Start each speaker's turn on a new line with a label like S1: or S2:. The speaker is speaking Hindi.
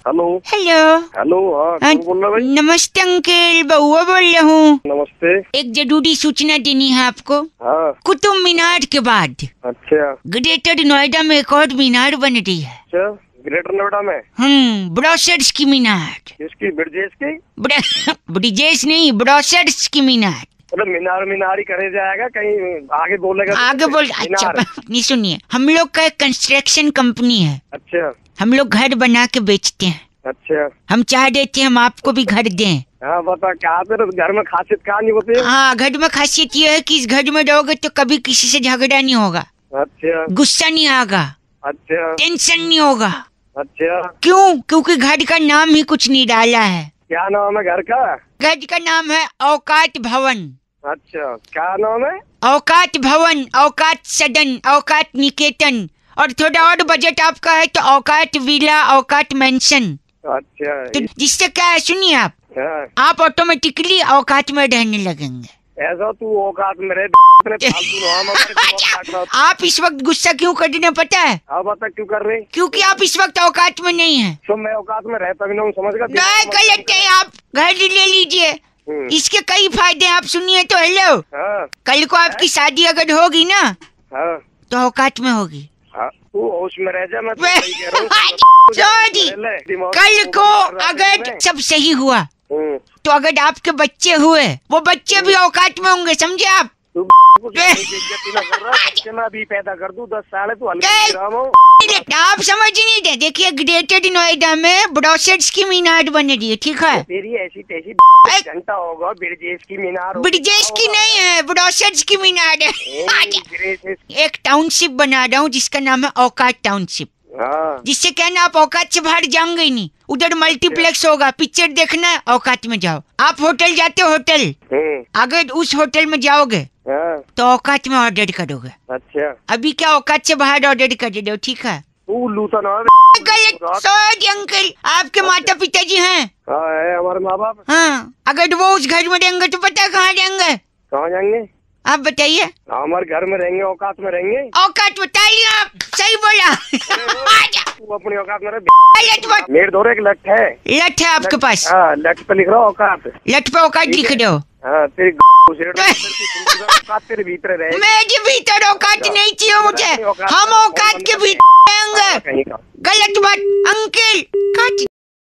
S1: Hello
S2: hello.
S1: हेलो। हाँ, कौन बोल रहा है भाई?
S2: नमस्ते अंकल, बउआ बोल रहा हूँ।
S1: नमस्ते।
S2: एक जरूरी सूचना देनी है आपको।
S1: हाँ।
S2: कुतुब मीनार के बाद
S1: अच्छा
S2: ग्रेटर नोएडा में एक और मीनार बन रही है।
S1: अच्छा, ग्रेटर नोएडा में?
S2: ब्रोशर्स की मीनार।
S1: किसकी? ब्रिजेश की?
S2: ब्रिजेश नहीं, ब्रोशर्स की मीनार।
S1: मतलब मीनार मीनार ही करे जाएगा, कहीं आगे बोलेगा तो
S2: आगे बोल। अच्छा
S1: मीनार।
S2: नहीं, सुनिए, हम लोग का एक कंस्ट्रक्शन कंपनी है।
S1: अच्छा
S2: हम लोग घर बना के बेचते हैं।
S1: अच्छा।
S2: हम चाह रहे थे हम आपको भी घर दें।
S1: हाँ बता, क्या तेरे घर में खासियत क्या नहीं होती है?
S2: हाँ, घर में खासियत ये है कि इस घर में रहोगे तो कभी किसी से झगड़ा नहीं होगा।
S1: अच्छा।
S2: गुस्सा नहीं आएगा।
S1: अच्छा।
S2: टेंशन नहीं होगा।
S1: अच्छा।
S2: क्यों? क्योंकि घर का नाम ही कुछ निराला है।
S1: क्या नाम है घर का?
S2: घर का नाम है औकात भवन।
S1: अच्छा, क्या नाम है?
S2: औकात भवन, औकात सदन, औकात निकेतन। और थोड़ा और बजट आपका है तो औकात विला, औकात मेंशन।
S1: अच्छा।
S2: तो जिससे क्या है, सुनिए
S1: हाँ।
S2: आप ऑटोमेटिकली औकात में रहने लगेंगे।
S1: ऐसा तू औकात में रहे फालतू ना हम हमारे को काट रहा।
S2: आप इस वक्त गुस्सा क्यों कर रहे हैं पता है?
S1: हाँ बता, क्यों कर रहे?
S2: क्योंकि आप इस वक्त औकात में नहीं है।
S1: तो मैं औकात में रहता भी नहीं, समझ गया?
S2: नहीं, गलत है। आप घर ले लीजिए, इसके कई फायदे हैं। आप सुनिए तो। हेलो।
S1: हाँ।
S2: कल को आपकी शादी अगर होगी ना
S1: हाँ।
S2: तो औकात में होगी।
S1: हाँ, तू होश में रह जा, मैं तो सही कह रहा हूँ।
S2: सॉरी, कल को अगर सब सही हुआ तो अगर आपके बच्चे हुए, वो बच्चे भी औकात में होंगे, समझे आप?
S1: मैं अभी पैदा कर दूं 10 साल है, तू
S2: आप समझ नहीं रहे। देखिए, ग्रेटर नोएडा में ब्रोशर्स की मीनार बन रही है, ठीक है?
S1: तेरी ऐसी तैसी घंटा होगा, ब्रिजेश की मीनार।
S2: ब्रिजेश की नहीं है, ब्रोशर्स की मीनार है। एक टाउनशिप बना रहा हूँ जिसका नाम है औकात टाउनशिप।
S1: हाँ।
S2: जिससे कहना आप औकात से बाहर जाओगे ही नहीं। उधर मल्टीप्लेक्स होगा, पिक्चर देखना है औकात में जाओ। आप होटल जाते हो, होटल, अगर उस होटल में जाओगे तो औकात में ऑर्डर करोगे।
S1: अच्छा।
S2: अभी क्या औकात से बाहर ऑर्डर कर रहे हो, ठीक है?
S1: तू लूटा ना।
S2: सॉरी अंकल, आपके माता पिता जी हैं?
S1: हाँ है, हमारे माँ बाप।
S2: हाँ, अगर वो उस घर में रहेंगे तो पता है कहाँ रहेंगे?
S1: कहाँ जाएंगे?
S2: आप बताइए।
S1: हमारे घर में रहेंगे, औकात में रहेंगे।
S2: औकात बताइए, आप सही बोला।
S1: तू अपनी औकात में रह। मेरे दौरे एक लठ है।
S2: लठ है आपके पास?
S1: हाँ, लठ पे लिख रहा हूँ औकात।
S2: लठ पे औकात लिख दो।
S1: हाँ, तेरी औकात तेरे भीतर रहे।
S2: मेरे भीतर औकात नहीं चाहिए मुझे। हम औकात के भीतर रहेंगे। गलत बात अंकल। काट